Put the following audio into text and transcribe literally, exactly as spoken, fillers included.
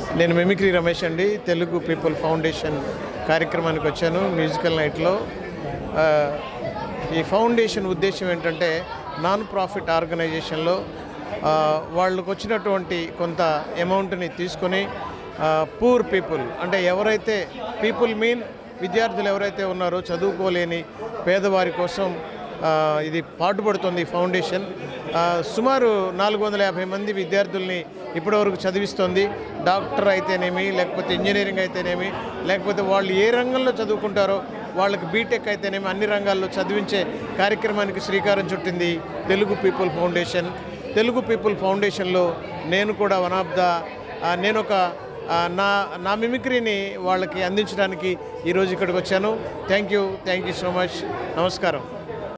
నేను మిమిక్రీ రమేష్ అండి. Telugu people foundation కార్యక్రమానికి వచ్చాను మ్యూజికల్ నైట్లో. ఈ ఫౌండేషన్ ఉద్దేశం ఏంటంటే నాన్ ప్రాఫిట్ ఆర్గనైజేషన్లో వాళ్ళకు వచ్చినటువంటి కొంత అమౌంట్ని తీసుకొని పూర్ పీపుల్ అంటే ఎవరైతే పీపుల్ మీన్ విద్యార్థులు ఎవరైతే ఉన్నారో చదువుకోలేని పేదవారి కోసం ఇది పాటుపడుతుంది ఈ ఫౌండేషన్. సుమారు నాలుగు వందల యాభై మంది విద్యార్థుల్ని ఇప్పటివరకు చదివిస్తుంది. డాక్టర్ అయితేనేమి, లేకపోతే ఇంజనీరింగ్ అయితేనేమి, లేకపోతే వాళ్ళు ఏ రంగంలో చదువుకుంటారో వాళ్ళకి బీటెక్ అయితేనేమి అన్ని రంగాల్లో చదివించే కార్యక్రమానికి శ్రీకారం చుట్టింది Telugu people foundation. Telugu people ఫౌండేషన్లో నేను కూడా వన్ ఆఫ్ ద నేను ఒక నా నా మిమిక్రీని వాళ్ళకి అందించడానికి ఈరోజు ఇక్కడికి వచ్చాను. Thank you thank you so much. నమస్కారం.